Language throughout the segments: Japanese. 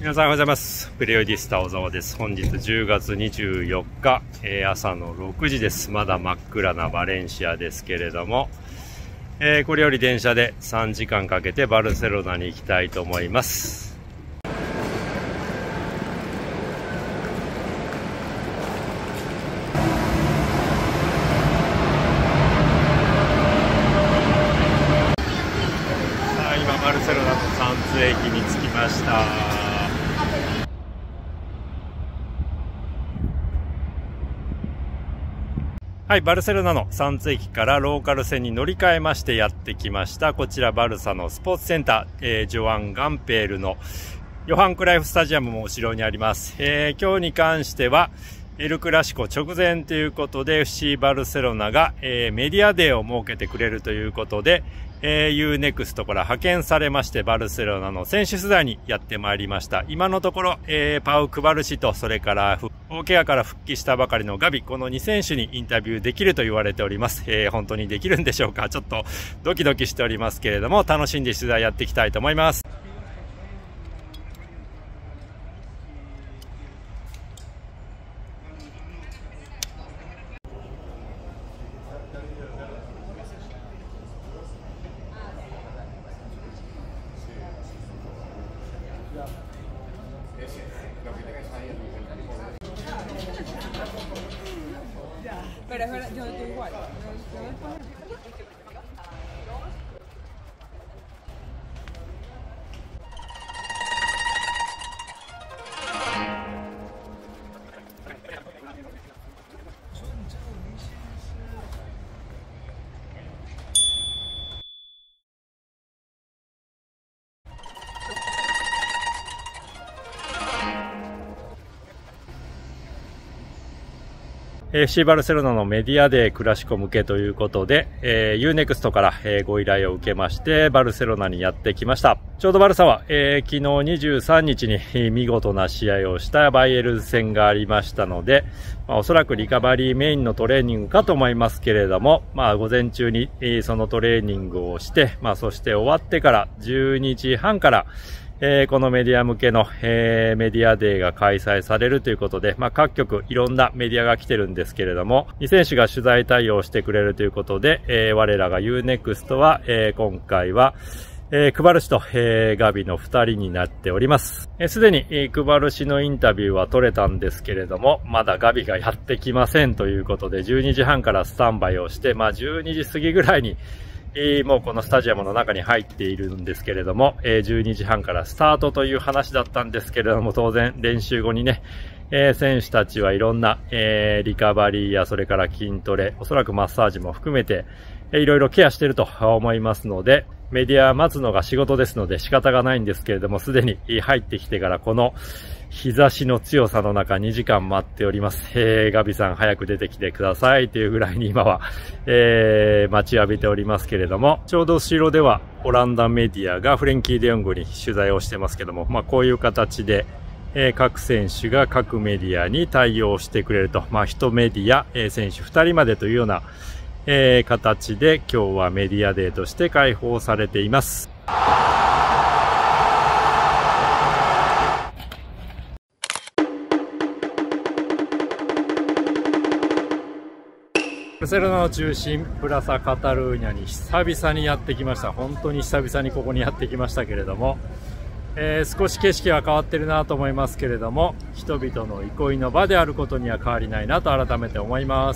皆さんおはようございます。ペリオディスタ小沢です。本日10月24日、朝の6時です。まだ真っ暗なバレンシアですけれども、これより電車で3時間かけてバルセロナに行きたいと思います。今バルセロナのサンツ駅に着きました。はい、バルセロナのサンツ駅からローカル線に乗り換えましてやってきました。こちらバルサのスポーツセンター、ジョアン・ガンペールのヨハンクライフスタジアムも後ろにあります。今日に関してはエルクラシコ直前ということで FC バルセロナが、メディアデーを設けてくれるということで、UNEXT から派遣されましてバルセロナの選手取材にやってまいりました。今のところ、パウ・クバル氏とそれから大怪我から復帰したばかりのガビ、この2選手にインタビューできると言われております。本当にできるんでしょうか。ちょっとドキドキしておりますけれども、楽しんで取材やっていきたいと思います。 Pero es verdad, yo estoy igual. Yo después... FC バルセロナのメディアデークラシコ向けということで、UNEXT から、ご依頼を受けましてバルセロナにやってきました。ちょうどバルサは、昨日23日に見事な試合をしたバイエルン戦がありましたので、おそらくリカバリーメインのトレーニングかと思いますけれども、午前中に、そのトレーニングをして、そして終わってから12時半からこのメディア向けの、メディアデーが開催されるということで、各局いろんなメディアが来てるんですけれども、2選手が取材対応してくれるということで、我らが UNEXT は、今回は、クバル氏と、ガビの2人になっております。すでに、クバル氏のインタビューは取れたんですけれども、まだガビがやってきませんということで、12時半からスタンバイをして、12時過ぎぐらいにもうこのスタジアムの中に入っているんですけれども、12時半からスタートという話だったんですけれども、当然練習後にね、選手たちはいろんな、リカバリーやそれから筋トレ、おそらくマッサージも含めて、いろいろケアしていると思いますので、メディア待つのが仕事ですので仕方がないんですけれども、すでに入ってきてからこの日差しの強さの中2時間待っております。ガビさん早く出てきてくださいというぐらいに今は、待ちわびておりますけれども、ちょうど後ろではオランダメディアがフレンキー・デヨングに取材をしてますけども、こういう形で、各選手が各メディアに対応してくれると、1メディア、選手2人までというような、形で今日はメディアデーとして開放されています。バルセロナの中心プラサカタルーニャに久々にやってきました。本当に久々にここにやってきましたけれども、少し景色は変わってるなと思いますけれども、人々の憩いの場であることには変わりないなと改めて思います。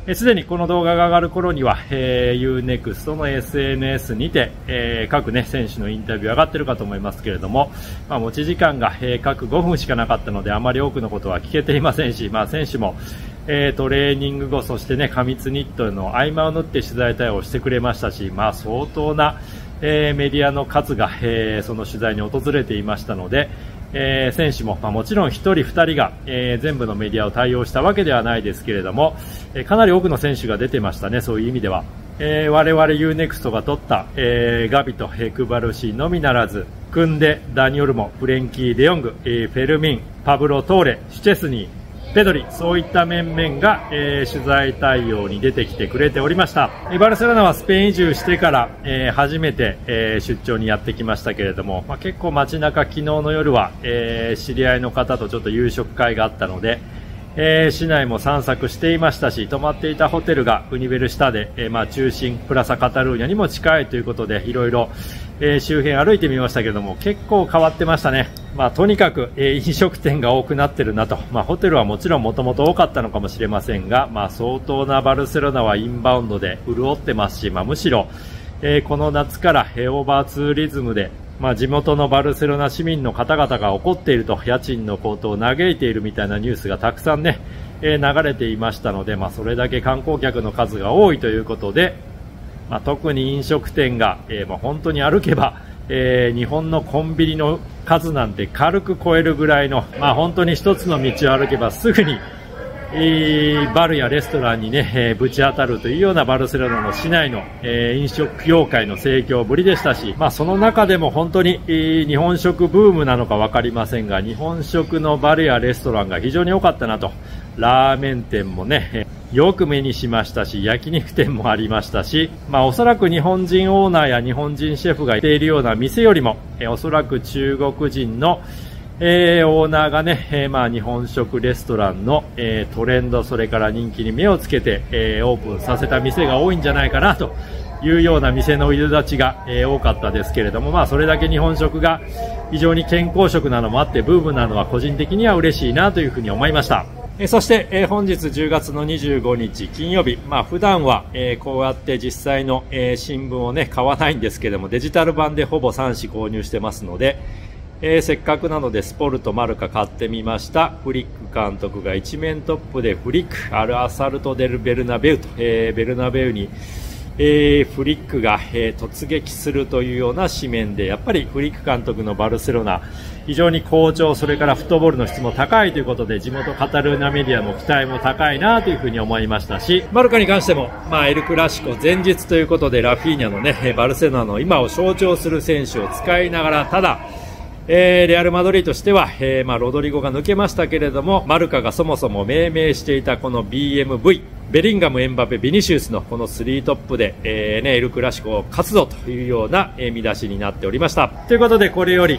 すでにこの動画が上がる頃には、UNEXT の SNS にて、各ね、選手のインタビュー上がってるかと思いますけれども、持ち時間が、各5分しかなかったので、あまり多くのことは聞けていませんし、選手も、トレーニング後、そしてね、過密ニットの合間を縫って取材対応してくれましたし、相当な、メディアの数が、その取材に訪れていましたので、選手も、もちろん1人、2人が、全部のメディアを対応したわけではないですけれども、かなり多くの選手が出てましたね、そういう意味では。我々 UNEXT が取った、ガビと、クバルシのみならず、クンデ、ダニオルモ、フレンキー・デヨング、フェルミン、パブロ・トーレ、シュチェスニー、ペドリ、そういった面々が、取材対応に出てきてくれておりました。バルセロナはスペイン移住してから、初めて、出張にやってきましたけれども、結構街中昨日の夜は、知り合いの方とちょっと夕食会があったので、市内も散策していましたし、泊まっていたホテルがウニベルシタで、中心プラサカタルーニャにも近いということで、いろいろ、周辺歩いてみましたけれども、結構変わってましたね。とにかく、飲食店が多くなってるなと、ホテルはもちろんもともと多かったのかもしれませんが、相当なバルセロナはインバウンドで潤ってますし、むしろ、この夏から、オーバーツーリズムで、地元のバルセロナ市民の方々が怒っていると、家賃の高騰を嘆いているみたいなニュースがたくさんね、流れていましたので、それだけ観光客の数が多いということで、特に飲食店が、本当に歩けば、日本のコンビニの数なんて軽く超えるぐらいの、本当に一つの道を歩けばすぐに、バルやレストランにね、ぶち当たるというようなバルセロナの市内の、飲食業界の盛況ぶりでしたし、その中でも本当に、日本食ブームなのか分かりませんが、日本食のバルやレストランが非常に多かったなと。ラーメン店もね、よく目にしましたし、焼肉店もありましたし、おそらく日本人オーナーや日本人シェフがいているような店よりも、おそらく中国人のオーナーがね、日本食レストランの、トレンド、それから人気に目をつけて、オープンさせた店が多いんじゃないかなというような店の入り立ちが、多かったですけれども、それだけ日本食が非常に健康食なのもあってブームなのは個人的には嬉しいなというふうに思いました。そして、本日10月の25日金曜日、普段は、こうやって実際の、新聞をね買わないんですけども、デジタル版でほぼ3紙購入してますので、せっかくなのでスポルトマルカ買ってみました。フリック監督が一面トップでフリックアルアサルトデルベルナベウと、ベルナベウに、フリックが、突撃するというような紙面で、やっぱりフリック監督のバルセロナ非常に好調、それからフットボールの質も高いということで、地元カタルーニャメディアも期待も高いなというふうに思いましたし、バルカに関しても、エルクラシコ前日ということで、ラフィーニャのねバルセロナの今を象徴する選手を使いながら、ただレアル・マドリーとしては、ロドリゴが抜けましたけれども、マルカがそもそも命名していたこの BMV、ベリンガム、エムバペ、ビニシウスのこの3トップで、エルクラシコを勝つぞというような、見出しになっておりました。ということで、これより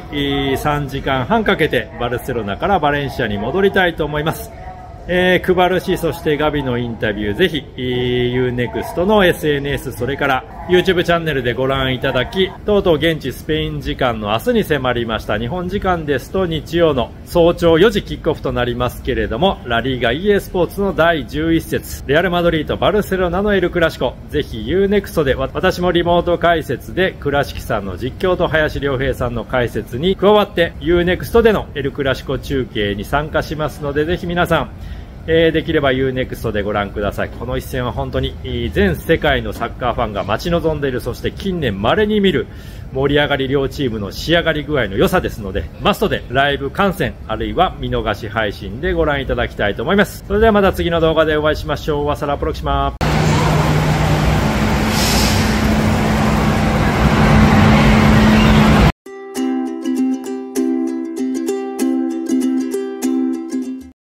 3時間半かけてバルセロナからバレンシアに戻りたいと思います。クバルシ、そしてガビのインタビュー、ぜひ UNEXT の SNS、それから YouTube チャンネルでご覧いただき、とうとう現地スペイン時間の明日に迫りました。日本時間ですと日曜の早朝4時キックオフとなりますけれども、ラリーガ EA スポーツの第11節、レアルマドリードバルセロナのエルクラシコ、ぜひ UNEXT で、私もリモート解説で倉敷さんの実況と林良平さんの解説に加わって UNEXT でのエルクラシコ中継に参加しますので、ぜひ皆さんできれば UNEXT でご覧ください。この一戦は本当に全世界のサッカーファンが待ち望んでいる、そして近年稀に見る盛り上がり、両チームの仕上がり具合の良さですので、マストでライブ観戦あるいは見逃し配信でご覧いただきたいと思います。それではまた次の動画でお会いしましょう。ワサラプロキシマ。